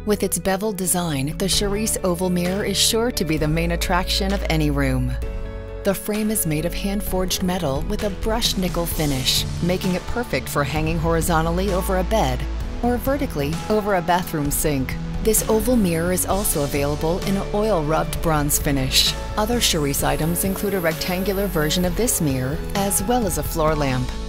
With its beveled design, the Sherise oval mirror is sure to be the main attraction of any room. The frame is made of hand-forged metal with a brushed nickel finish, making it perfect for hanging horizontally over a bed or vertically over a bathroom sink. This oval mirror is also available in an oil-rubbed bronze finish. Other Sherise items include a rectangular version of this mirror, as well as a floor lamp.